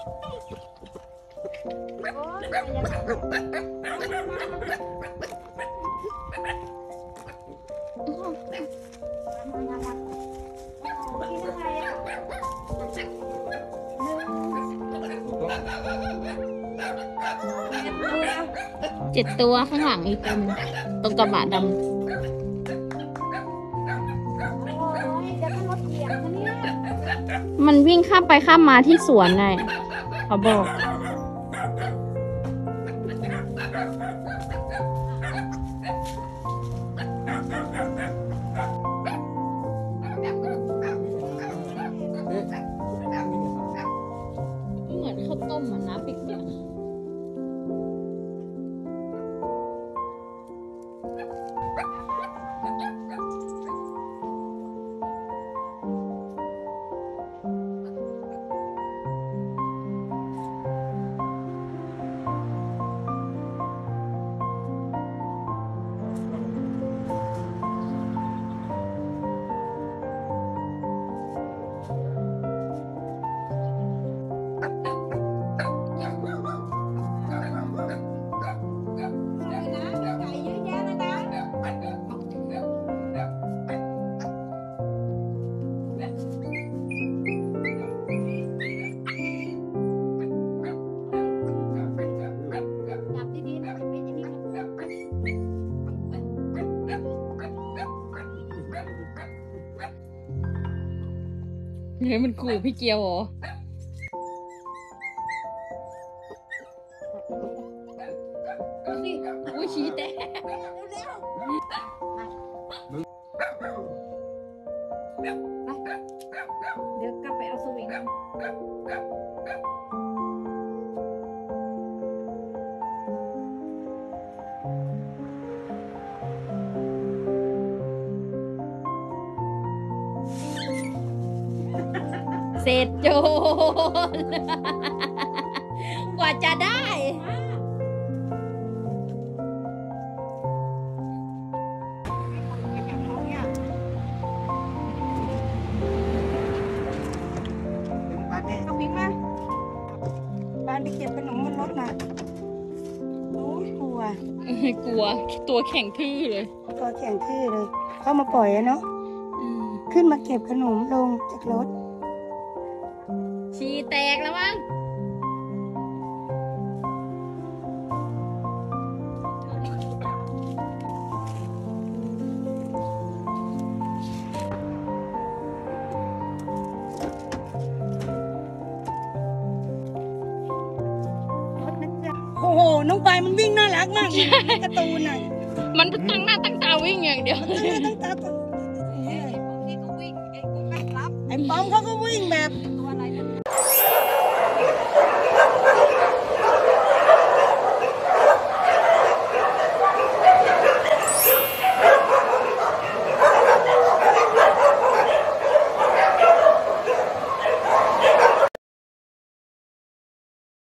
7 ตัวข้างหลังอีกตัวนึงตรงกระบะดำมันวิ่งข้ามไปข้ามมาที่สวนไงเขาบอกเหมือนข้าวต้มอ่ะนะปิ๊กเนี่ยเฮ้ยมันขู่พี่เกียวเหรออุ้ยชี้แตกเดี๋ยวกลับไปเอาสวิงเสร็จโจรกว่าจะได้เอาพิงมาปานไปเก็บขนมบนรถน่ะโอ้ยกลัวกลัวตัวแข็งทื่อเลยตัวแข็งทื่อเลย เข้ามาปล่อยอะเนาะขึ้นมาเก็บขนมลงจากรถฉี่แตกแล้วมั้งโอ้โห น้องปายมันวิ่งน่ารักมากเลยการ์ตูนน่ะมันตั้งหน้าตั้งตาวิ่งอย่างเดียวตั้งตาไอ้ป้อมเขาก็วิ่งแบบ